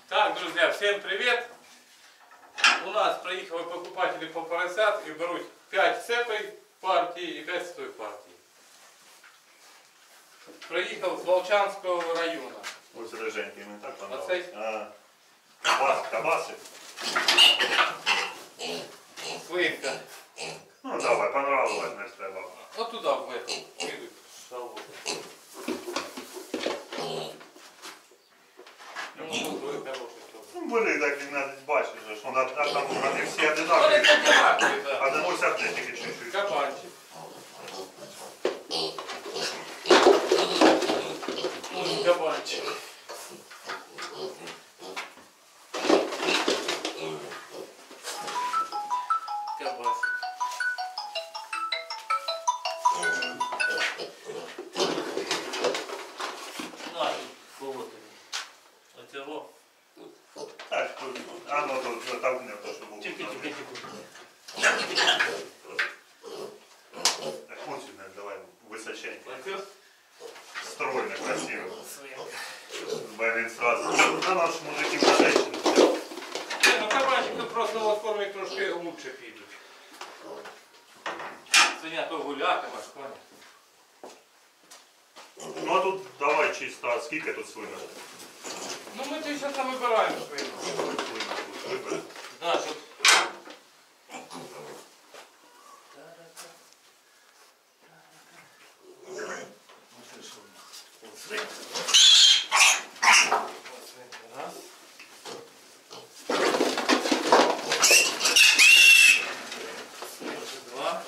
Так, друзья, всем привет! У нас приехали покупатели по поросят и берут 5 с этой партии и 5 с той партии. Приїхав з Волчанського району. Ось реженьки, мені так Оцей? понравилось. Кабаси. Свинка. Ну давай, понравилось, не треба. Вот туда, в эту. Ну бери, так і навіть бачиш, що там вони всі Вони одинакові. одинакові, так. Один ось аптечки чуть-чуть. Кабанчик. Ой, кабанчик. Кабасик. На, вот оцього. Так, а ну тут там не то, що було. Тихо. Так, ось сюди, давай, височенько. Оце Стройно, красиво. свинка. Блин, сразу. Да наш мужики височенько. Не, ну кабанчики просто в формі трошки лучше підуть. Свиня то гулятиме, коня. Ну а тут давай чисто, а скільки тут свинок? Ну ми тут зараз вибираємо свинку. Свинок тут виберемо. Да, щоб... Раз. Два.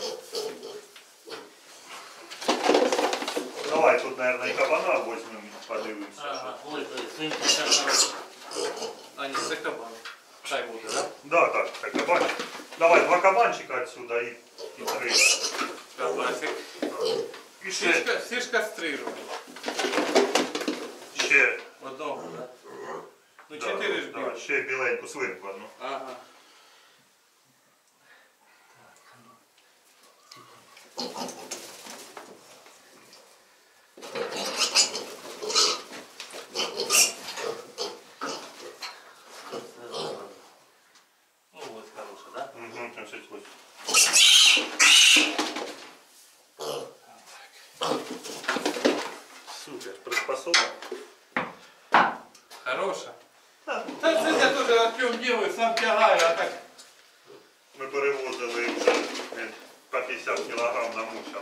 Давай тут, наверное, и кабана возьмем, подивимся. Ага, ой, свинка сейчас. А, ні, це кабан. Хай буде, да? Да, так, кабанчик. Давай два кабанчика отсюда и три. Кабасик. І ще, Всі ж кастрировані. ще, Одного, да? Ну, да, 4 ж да, білих. ще біленьку свинку одну. Ага. Ну, вот хорошая, да? Угу, 78. Супер, приспособлен. Хороша. Та це я теж Артем делаю, сам тягаю, а так. Ми перевозили вже він по 50 кілограм намучав.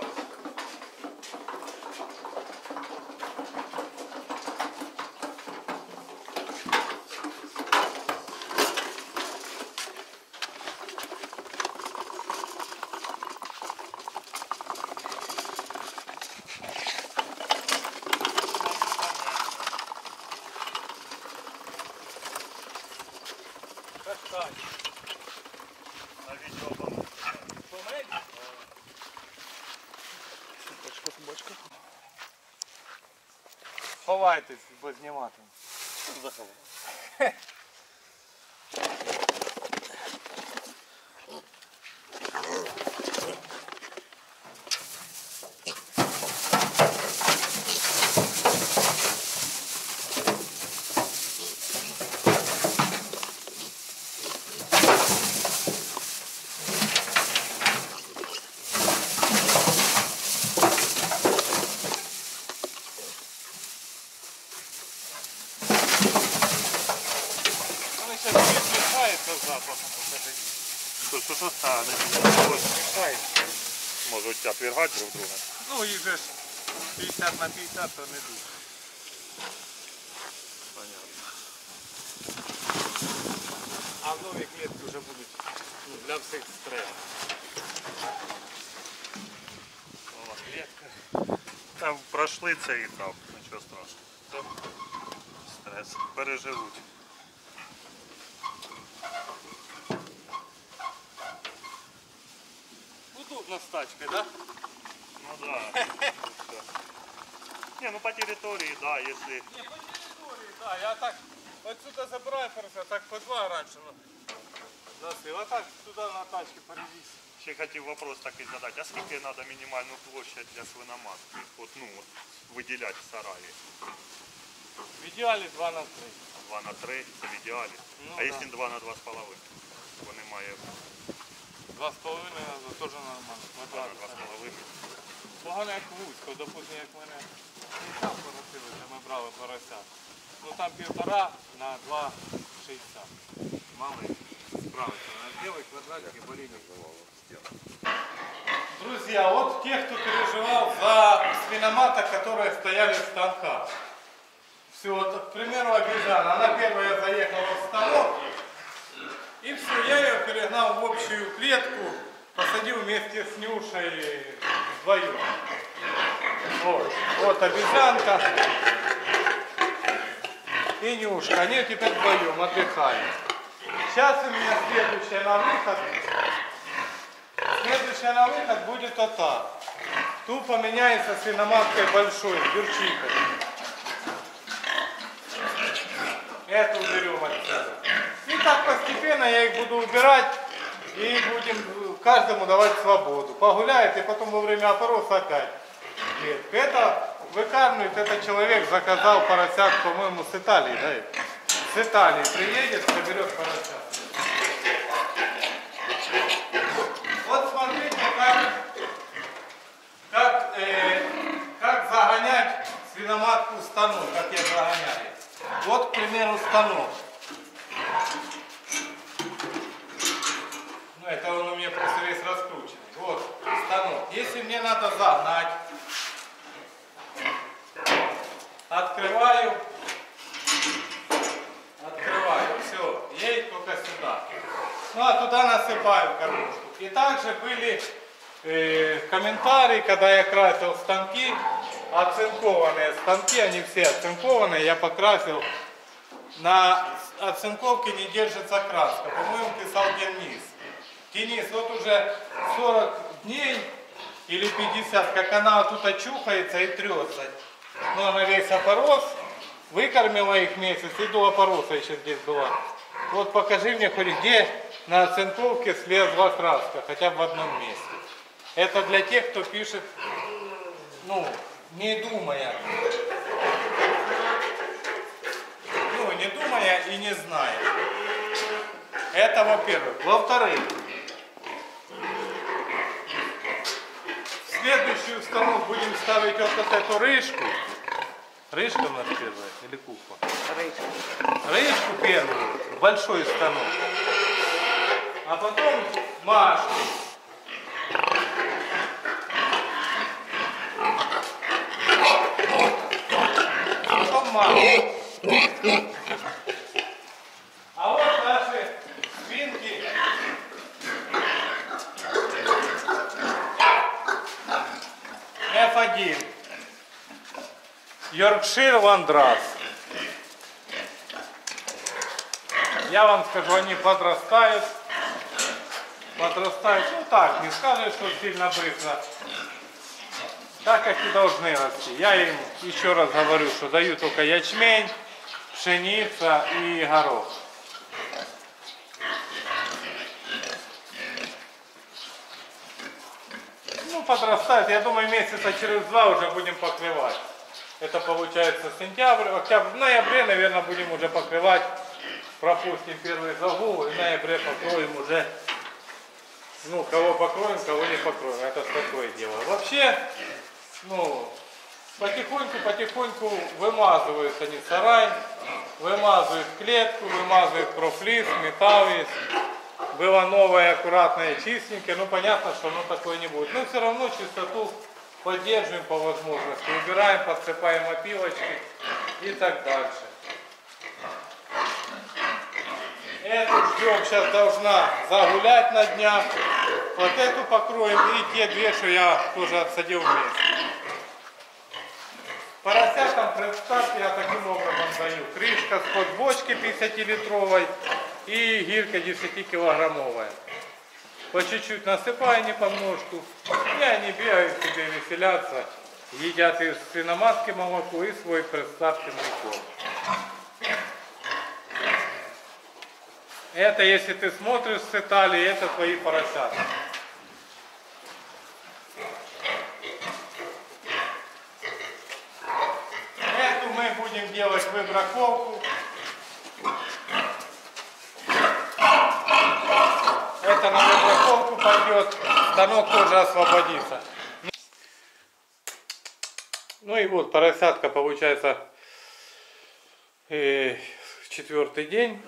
Каштань. На відео там. Собачка. Ховайтесь, бо знімати. Заховай. Вони зараз відмішаються з запахом посередині. Що? А, не Мішаються. можуть отвергати друг друга. Ну їх же ж 50 на 50, то не дуже. Понятно. А в нові клітки вже будуть для всіх стрес. Нова клітка. Там пройшли цей етап, нічого страшного. Стрес переживуть. Удобно з тачкою, да? Ну да. Не, ну по территории, да, если... Не, по території, да. Я так отсюда забираю просто, так по два раніше. Носив, а так туди на тачці перевіз. Ще хотів вопрос такий задати, а скільки треба мінімальну площадь для свиноматки? От, ну, от, виділяти в сараї? В ідеалі 2 на 3. 2 на 3 це в ідеалі. Ну, А да. якщо 2 на 2,5, бо немає 2,5 теж нормально. 2 на 2,5. Погано як вузько, допустим, як мене не там поросилися, ми брали порося. Ну там 1,5 на 2,60. Малий справиться. Надо делать квадратики более-менее. Друзья, вот те, кто переживал за свиноматок, которые стояли в станках. Все, вот, к примеру, обезьяна. Она первая заехала в станок. И все, я ее перегнал в общую клетку, посадил вместе с Нюшей вдвоем. Вот обезьянка и Нюшка. Они теперь вдвоем отдыхают. Сейчас у меня следующая на выход. Следующая на выход будет вот так. Тут поменяется свиноматкой большой, дюрчикой. Это уберем отсюда. И так постепенно я их буду убирать и будем каждому давать свободу. Погуляет и потом во время опороса опять. Это выкармливает, этот человек заказал поросят, по-моему, с Италии, да? С Италии приедет, соберет поросят. Вот смотрите, как загонять свиноматку в станок, как я загоняю. Вот, к примеру, станок. Ну, это он у меня просто весь раскрученный. Вот, станок. Если мне надо загнать, открываю, все, едет только сюда. Ну, а туда насыпаю кормушку. И также были комментарии, когда я красил станки, оцинкованные станки, они все оцинкованные, я покрасил. На оцинковке не держится краска. По-моему, писал Денис. Денис, вот уже 40 дней или 50, как она вот тут очухается и трется. Ну, она весь опорос, выкормила их месяц, и до опороса еще здесь была. Вот покажи мне хоть где на оцинковке слезла краска, хотя бы в одном месте. Это для тех, кто пишет, ну, не думая. Ну, не думая и не зная. Это во-первых. Во-вторых, в следующую установку будем ставить вот эту рыжку. Рыжка у нас первая или кукла? Рыжку. Рыжку первую, большой станок. А потом Машку. Потом Машку. А вот наши свинки. F1. Йоркшир Ландрас. Я вам скажу, они подрастают. Подрастают, ну так, не скажешь, что сильно быстро. Так, как и должны расти. Я им еще раз говорю, что даю только ячмень, пшеница и горох. Ну, подрастает. Я думаю, месяца через 2 уже будем покрывать. Это получается сентябрь, октябрь, в ноябре, наверное, будем уже покрывать. Пропустим первый загул и в ноябре покроем уже. Ну, кого покроем, кого не покроем. Это такое дело. Вообще, ну, потихоньку вымазывают они сарай, вымазывают клетку, вымазывают профлис, металлис. Было новое, аккуратное, чистенькое. Ну, понятно, что оно такое не будет. Но все равно чистоту поддерживаем по возможности. Убираем, подсыпаем опилочки и так дальше. Эту ждем, сейчас должна загулять на днях. Вот эту покроем и те две, что я тоже отсадил вместе. Поросятам предстарт я таким образом даю. Крышка с-под бочки 50-литровой и гирька 10-килограммовая. По чуть-чуть насыпаю непомножку. И они бегают себе, веселятся. Едят из свиноматки молоко и свой предстартный корм. Это, если ты смотришь с Италии, это твои поросята. Эту мы будем делать выбраковку. пойдет, станок тоже освободится. Ну и вот поросятка получается 4-й день.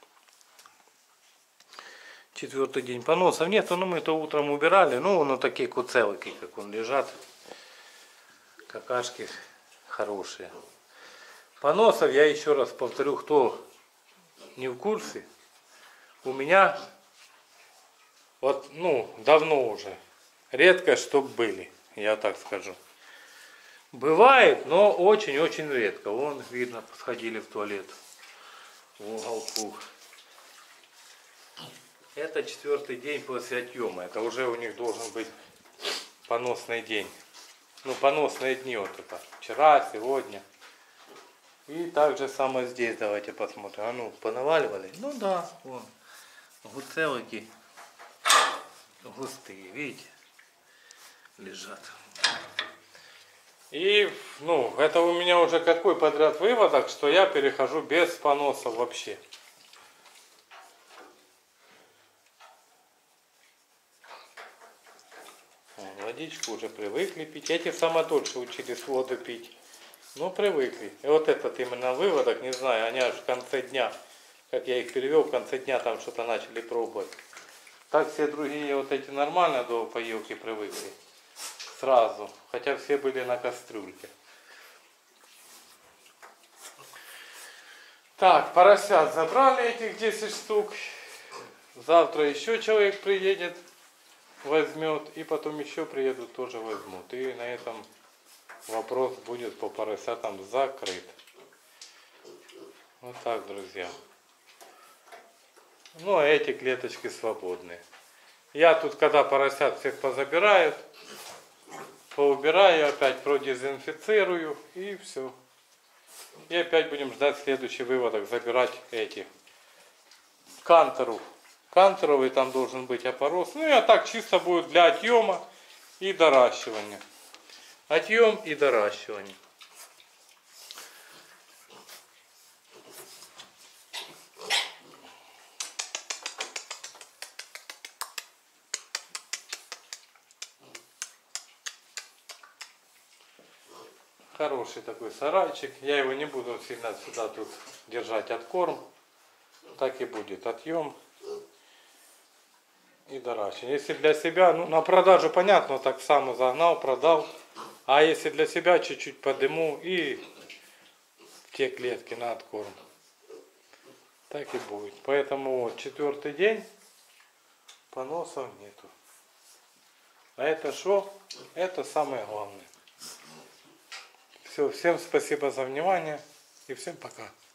4-й день поносов нету, но мы то утром убирали. Ну, он такие куцелыки, как он лежат. Какашки хорошие. Поносов, я еще раз повторю, кто не в курсе, у меня вот, ну, давно уже, редко, чтоб были, я так скажу. Бывает, но очень-очень редко. Вон, видно, сходили в туалет в уголку. Это 4-й день после отъема. Это уже у них должен быть поносный день. Ну, поносные дни вот это. Вчера, сегодня. И так же самое здесь. Давайте посмотрим. А ну, понаваливали? Ну да, вон. Гуцелики густые, видите? Лежат. И, ну, это у меня уже какой подряд выводок, что я перехожу без поносов вообще. Водичку уже привыкли пить. Эти самодольше учились воду пить. Ну, привыкли. И вот этот именно выводок, не знаю, они аж в конце дня, как я их перевел, в конце дня там что-то начали пробовать. Так все другие вот эти нормально до поилки привыкли. Сразу. Хотя все были на кастрюльке. Так, поросят забрали этих 10 штук. Завтра еще человек приедет, возьмет. И потом еще приедут, тоже возьмут. И на этом вопрос будет по поросятам закрыт. Вот так, друзья. Ну, а эти клеточки свободные. Я тут, когда поросят всех позабирают, поубираю, опять продезинфицирую и все. И опять будем ждать следующий выводок, забирать эти кантеров. Кантеровый там должен быть опорос. Ну и а так чисто будет для отъема и доращивания. Отъем и доращивание. Хороший такой сарайчик. Я его не буду сильно сюда тут держать откорм. Так и будет отъем и доращивание. Если для себя, ну на продажу понятно, так само загнал, продал. А если для себя чуть-чуть подыму и в те клетки на откорм. Так и будет. Поэтому вот 4-й день поносов нету. А это что? Это самое главное. Все, всем спасибо за внимание и всем пока.